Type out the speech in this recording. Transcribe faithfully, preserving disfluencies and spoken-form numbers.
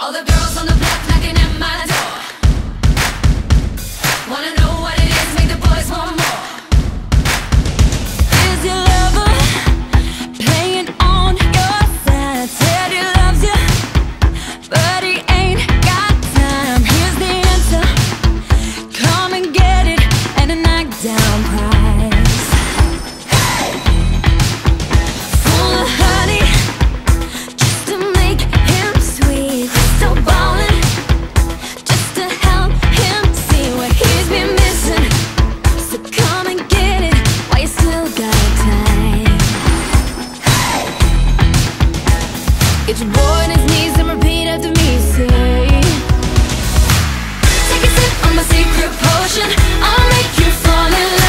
All the girls on the block knocking at my door. Wanna know what it is, make the boys want more. Is your lover playing on your side? Said he loves you, but he ain't got time. Here's the answer, come and get it, and a knockdown prize. Full of honey, just to make him sweet. Still ballin', just to help him see what he's been missing. So come and get it while you still got time. Get your boy on his knees and repeat after me, say, take a sip of my secret potion, I'll make you fall in love.